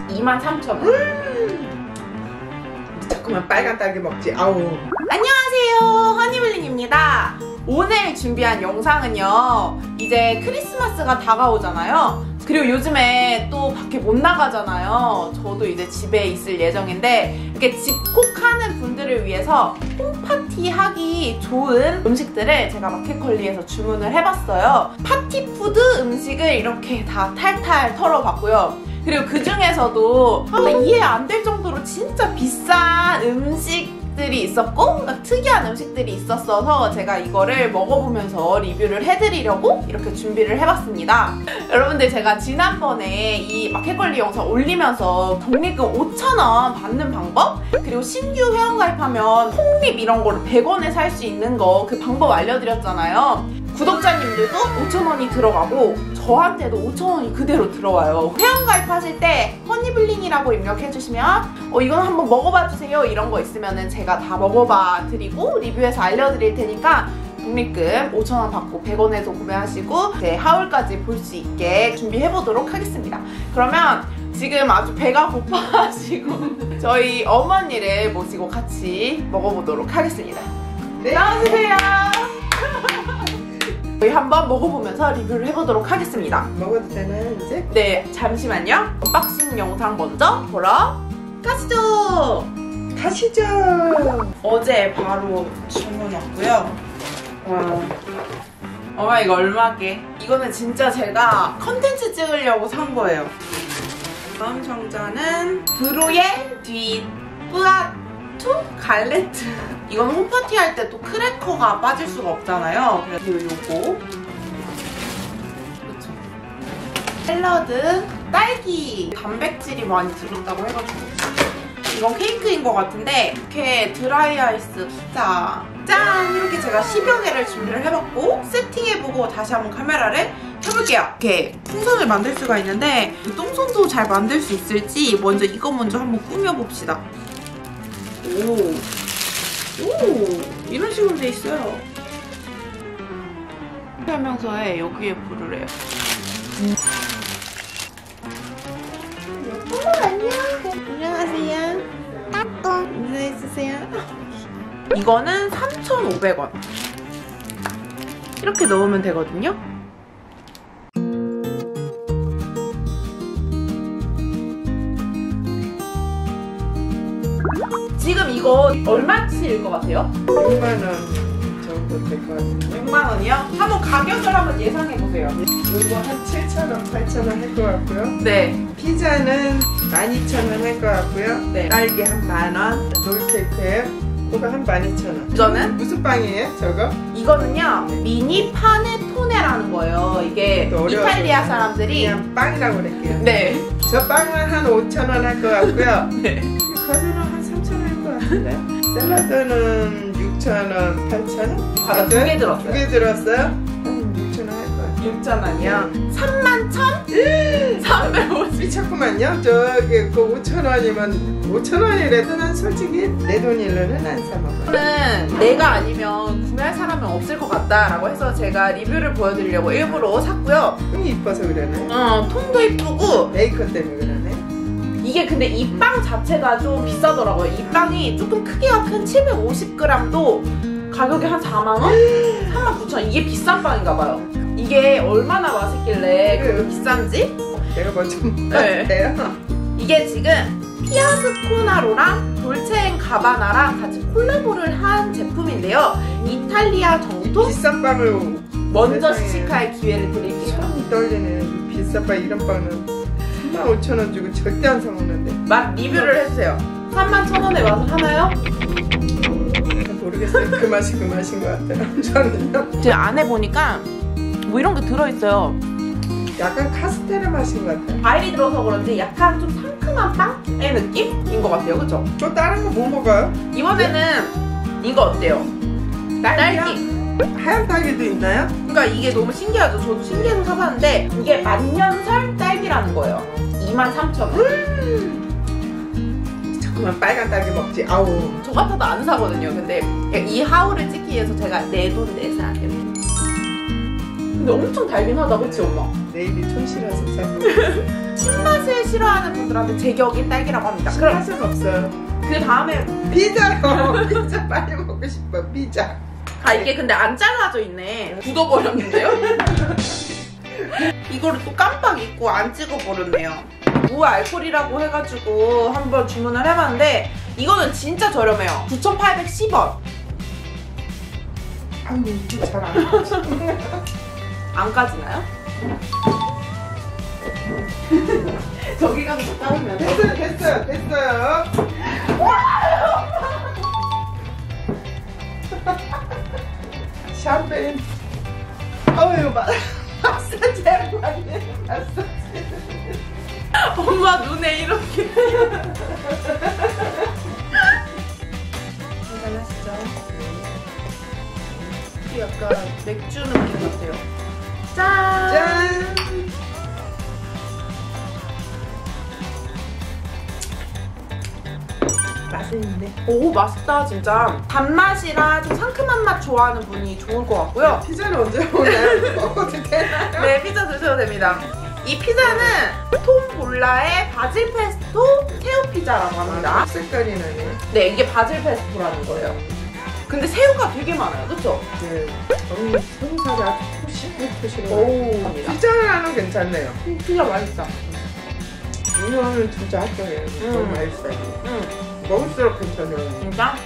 23,000원. 자꾸만 빨간 딸기 먹지. 아우. 안녕하세요, 허니블링입니다. 오늘 준비한 영상은요, 이제 크리스마스가 다가오잖아요. 그리고 요즘에 또 밖에 못 나가잖아요. 저도 이제 집에 있을 예정인데, 이렇게 집콕하는 분들을 위해서 홈파티 하기 좋은 음식들을 제가 마켓컬리에서 주문을 해봤어요. 파티푸드 음식을 이렇게 다 탈탈 털어봤고요. 그리고 그 중에서도 이해 안 될 정도로 진짜 비싼 음식들이 있었고 특이한 음식들이 있었어서 제가 이거를 먹어보면서 리뷰를 해드리려고 이렇게 준비를 해봤습니다. 여러분들, 제가 지난번에 이 마켓컬리 영상 올리면서 적립금 5,000원 받는 방법, 그리고 신규 회원가입하면 폭립 이런 거를 100원에 살 수 있는 거, 그 방법 알려드렸잖아요. 구독자님들도 5,000원이 들어가고 저한테도 5,000원이 그대로 들어와요. 회원가입하실 때 허니블링이라고 입력해주시면 이건 한번 먹어봐주세요 이런 거 있으면 제가 다 먹어봐 드리고 리뷰해서 알려드릴 테니까 적립금 5,000원 받고 100원에서 구매하시고 이제 하울까지 볼 수 있게 준비해보도록 하겠습니다. 그러면 지금 아주 배가 고파하시고 저희 어머니를 모시고 같이 먹어보도록 하겠습니다. 네. 나와주세요. 저희 한번 먹어보면서 리뷰를 해보도록 하겠습니다. 먹어도 되나요, 이제? 네, 잠시만요. 언박싱 영상 먼저 보러 가시죠. 가시죠. 어제 바로 주문 왔고요. 이거 얼마게? 이거는 진짜 제가 컨텐츠 찍으려고 산 거예요. 다음 상자는 브로예 디 뿌아투 갈레트. 이건 홈파티 할 때 또 크래커가 빠질 수가 없잖아요. 그리고 요거 그쵸. 샐러드, 딸기, 단백질이 많이 들었다고 해가지고 이건 케이크인 것 같은데 이렇게 드라이 아이스 피자 짠! 이렇게 제가 10여 개를 준비를 해봤고 세팅해보고 다시 한번 카메라를 켜볼게요. 이렇게 풍선을 만들 수가 있는데 똥손도 잘 만들 수 있을지 먼저 이거 먼저 한번 꾸며봅시다. 오, 이런 식으로 돼 있어요. 설명서에 여기에 불을 해요. 안녕하세요. 인사해주세요. 이거는 3,500원. 이렇게 넣으면 되거든요. 지금 이거 얼마치일 것 같아요? 6만원 정도 될 것 같은데. 6만원이요? 한번 가격을 한번 예상해보세요. 이거 한 7,000원, 8,000원 할 것 같고요. 네. 피자는 12,000원 할 것 같고요. 네. 딸기 한 만원. 롤케이크예요. 그거 한 12,000원. 이거는? 무슨 빵이에요, 저거? 이거는요, 미니 파네토네라는 거예요. 이게 이탈리아 사람들이 그냥 빵이라고 그럴게요. 네. 저 빵은 한 5,000원 할 것 같고요. 네. 과자는 한 3,000원 할 것 같은데. 샐러드는 6,000원, 8,000원? 과자 2개 들었어요. 2개 들었어요? 한 6,000원 할 것 같아요. 6,000원이요? 31,350. 미쳤구만요. 저기 그 5,000원이면 5,000원이라도 난 솔직히 내 돈일로는 안 사 먹어요. 저는 내가 아니면 구매할 사람은 없을 것 같다라고 해서 제가 리뷰를 보여드리려고 일부러 샀고요. 똥이 이뻐서 그러네. 통도 이쁘고 메이크업 때문에 그러네. 이게 근데 이 빵 자체가 좀 비싸더라고요. 이 빵이 조금 크기가 큰 750g도 가격이 한 4만원? 39,000원. 이게 비싼 빵인가봐요. 이게 얼마나 맛있길래 그렇게 비싼지? 내가 뭐 좀 네. 봤대요. 이게 지금 피아스코나로랑 돌체앤가바나랑 같이 콜라보를 한 제품인데요. 이탈리아 정통 비싼 빵을 먼저 세상에. 시식할 기회를 드릴게요. 손이 떨리네. 비싼 빵 이런 빵은 35,000원 주고 절대 안 사 먹는데. 맛 리뷰를 해주세요. 31,000원의 맛을 하나요? 모르겠어요. 그 맛인 것 같아요. 저는요. 제 안에 보니까 뭐 이런 게 들어있어요. 약간 카스테라 맛인 것 같아요. 과일이 들어서 그런지 약간 좀 상큼한 빵의 느낌인 것 같아요. 그쵸? 또 다른 거 뭐 먹어요? 이번에는 이거 어때요? 딸기. 하얀 딸기도 있나요? 그러니까 이게 너무 신기하죠? 저도 신기해서 사봤는데 이게 만년설 딸기라는 거예요. 23,000원. 자꾸만 빨간 딸기 먹지. 아우. 저 같아도 안 사거든요. 근데 이 하울을 찍기 위해서 제가 내돈내산. 근데 엄청 달긴 하다, 그치 엄마? 내일이 촌실해서 잘 모르겠어요. 신맛을 싫어하는 분들한테 제격인 딸기라고 합니다. 그럼 맛은 없어요. 그 다음에 피자요. 피자 빨리 먹고 싶어. 피자. 이게 근데 안 잘라져 있네. 굳어버렸는데요? 이거를 또 깜빡 잊고 안 찍어버렸네요. 무알콜이라고 해가지고 한번 주문을 해봤는데 이거는 진짜 저렴해요. 9,810원. 아유 이게 잘 안 가지. 안 까지나요? 저기 가서 까면 됐어요. 샴페인. 어휴 마사지 마사지. 엄마 눈에 이렇게. 한잔하시죠. 약간 맥주 느낌 같아요. 짠! 짠! 맛은 있네. 오, 맛있다 진짜. 단맛이랑 좀 상큼한 맛 좋아하는 분이 좋을 것 같고요. 피자를 언제 오나요? 먹어도 되나요? 네, 피자 드셔도 됩니다. 이 피자는 톰 볼라의 바질 페스토 새우 피자라고 합니다. 색깔이 나네. 네, 이게 바질 페스토라는 거예요. 근데 새우가 되게 많아요, 그쵸? 네. 새우살이 아주 토실토실해. 오, 피자는 괜찮네요. 피자 맛있다. 이거는 진짜 합격이에요. 너무 맛있어요. 먹을수록 괜찮아요. 진짜?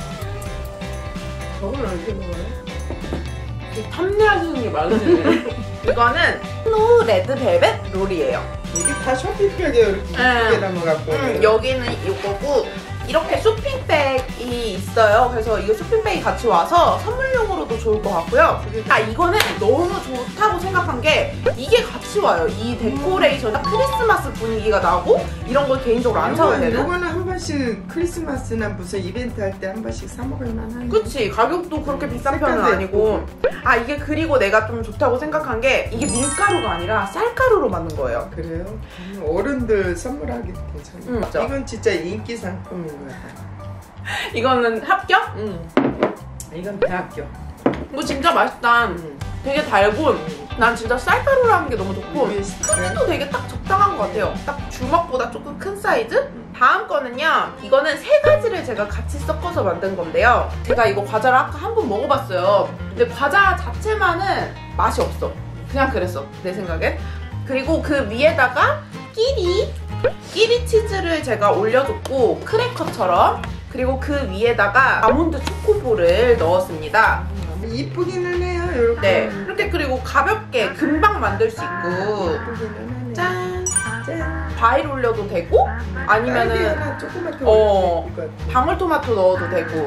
저건 어떻게 먹어요? 탐내하시는 게 많으시네요. 이거는 스노우 레드 벨벳 롤이에요. 이게 다 쇼핑백이에요. 이렇게 예쁘게 담아갖고. 여기는 이거고 이렇게 쇼핑백이 있어요. 그래서 이거 쇼핑백이 같이 와서 선물용으로도 좋을 것 같고요. 이거는 너무 좋다고 생각한 게 이게 같이 와요. 이 데코레이션, 딱 크리스마스 분위기가 나고 이런 걸 개인적으로 안 사도 되는. 이거는 한 번씩 크리스마스나 무슨 이벤트 할 때 한 번씩 사 먹을 만한. 그치, 가격도 그렇게 비싼 편은 아니고. 이게 그리고 내가 좀 좋다고 생각한 게 이게 밀가루가 아니라 쌀가루로 만든 거예요. 그래요? 어른들 선물하기도 괜찮아요. 맞아. 이건 진짜 인기 상품인 것 같아요. 이거는 합격? 이건 대학교. 이거 진짜 맛있다. 되게 달고 난 진짜 쌀가루라는 게 너무 좋고 크기도 되게 딱 적당한 것 같아요. 딱 주먹보다 조금 큰 사이즈? 다음 거는요, 이거는 세 가지를 제가 같이 섞어서 만든 건데요. 제가 이거 과자를 아까 한 번 먹어봤어요. 근데 과자 자체만은 맛이 없어. 그냥 그랬어, 내 생각엔. 그리고 그 위에다가 끼리 치즈를 제가 올려줬고 크래커처럼, 그리고 그 위에다가 아몬드 초코볼을 넣었습니다. 이쁘기는 해요, 이렇게. 네, 이렇게. 그리고 가볍게 금방 만들 수 있고. 이쁘기는 짠! 짠. 과일 올려도 되고 아니면은 하나 조그맣게 방울토마토 넣어도 되고.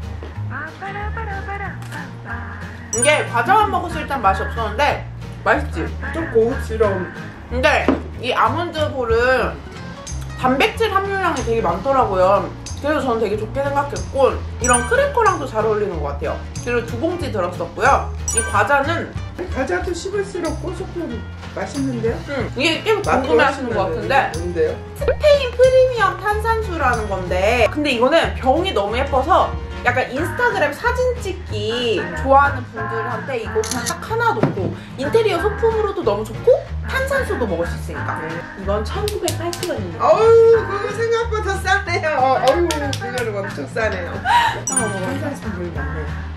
이게 과자만 먹었을 땐 맛이 없었는데 맛있지? 좀 고급스러운. 근데 이 아몬드 볼은 단백질 함유량이 되게 많더라고요. 그래서 저는 되게 좋게 생각했고 이런 크래커랑도 잘 어울리는 것 같아요. 그리고 2봉지 들었었고요. 이 과자는 과자도 씹을수록 고소하고 맛있는데요? 이게 꽤 궁금해하시는 것 같은데 뭔데요? 스페인 프리미엄 탄산수라는 건데, 근데 이거는 병이 너무 예뻐서 약간 인스타그램 사진 찍기 좋아하는 분들한테 이거 그냥 딱 하나 놓고 인테리어 소품으로도 너무 좋고 탄산수도 먹을 수 있으니까. 이건 1,980원입니다. 어우, 그거 생각보다 싸네요. 어우, 그거는 엄청 싸네요. 탄산수 물 많네요.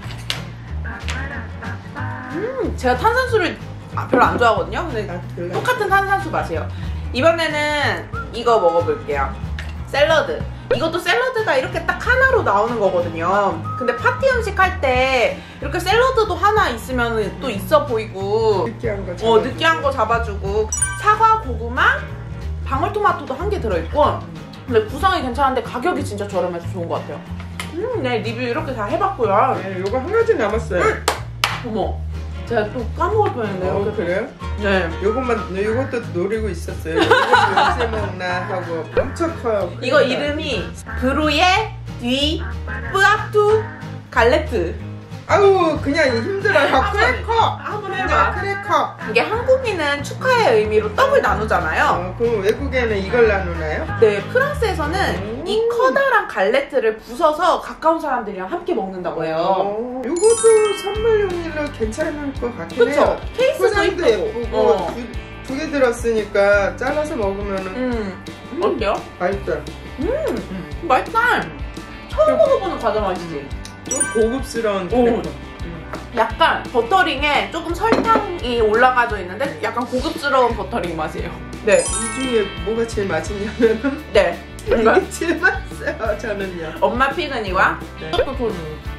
제가 탄산수를 별로 안 좋아하거든요. 근데 똑같은 탄산수 맛이에요. 이번에는 이거 먹어볼게요. 샐러드. 이것도 샐러드가 이렇게 딱 하나로 나오는 거거든요. 근데 파티 음식 할 때 이렇게 샐러드도 하나 있으면 또 있어 보이고 느끼한 거 잡아주고. 느끼한 거 잡아주고 사과, 고구마, 방울토마토도 한 개 들어있고. 근데 구성이 괜찮은데 가격이 진짜 저렴해서 좋은 것 같아요. 네, 리뷰 이렇게 다 해봤고요. 네, 요거 한 가지 남았어요. 어머, 제가 또 까먹을 뻔했네요. 그래요? 네. 요것도 노리고 있었어요. 요거 언제 먹나 하고 엄청 커요. 이거 이름이 브루예 디 뿌아투 갈레트. 아우, 그냥 힘들어요. 크래커! 한번 해봐. 크래커! 이게 한국인은 축하의 의미로 떡을 나누잖아요. 그럼 외국에는 이걸 나누나요? 네, 프랑스에서는 이 커다란 갈레트를 부숴서 가까운 사람들이랑 함께 먹는다고 해요. 요것도 선물용으로 괜찮을 것 같긴 해요. 그쵸? 케이스도 포장도 예쁘고. 예쁘고 두 개 들었으니까 잘라서 먹으면은 어때요? 맛있다. 맛있다. 처음 먹어보는 과자 맛이지. 좀 고급스러운 크래커. 약간 버터링에 조금 설탕이 올라가져 있는데 약간 고급스러운 버터링 맛이에요. 네. 이 중에 뭐가 제일 맛있냐면은 네. 이게 제일 맛있어요. 저는요. 엄마 피그니와 네. 이것도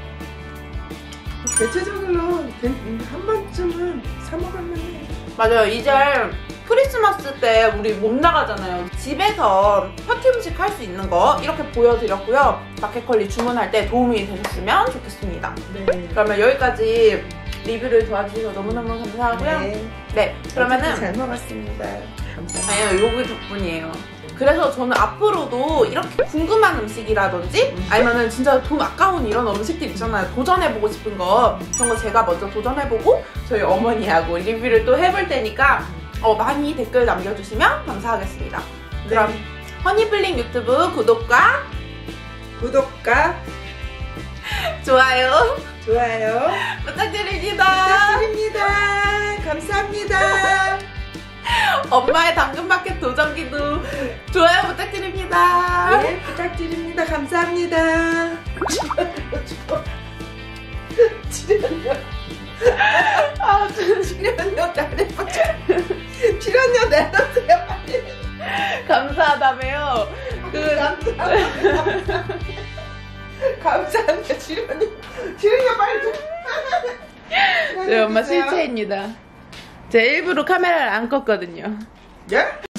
대체적으로 한 번쯤은 사 먹으면 해. 맞아요. 이제 크리스마스 때 우리 못 나가잖아요. 집에서 파티 음식 할 수 있는 거 이렇게 보여드렸고요. 마켓컬리 주문할 때 도움이 되셨으면 좋겠습니다. 네. 그러면 여기까지 리뷰를 도와주셔서 너무너무 감사하고요. 네. 그러면은 잘 먹었습니다. 감사합니다. 아니요, 요거 덕분이에요. 그래서 저는 앞으로도 이렇게 궁금한 음식이라든지 아니면은 진짜 돈 아까운 이런 음식들 있잖아요. 도전해보고 싶은 거 그런 거 제가 먼저 도전해보고 저희 어머니하고 리뷰를 또 해볼 테니까 많이 댓글 남겨주시면 감사하겠습니다. 그럼 허니블링 유튜브 구독과 좋아요 부탁드립니다. 감사합니다. 엄마의 당근마켓 도전기도 좋아요 부탁드립니다. 네, 부탁드립니다. 감사합니다. 출연료. 출연료 내려보자. 출연료 내놓으세요, 빨리. 감사하다며요. 감사합니다. 출연료 빨리 좀. 저희 엄마 실체입니다. 제 일부러 카메라를 안 껐거든요. 예?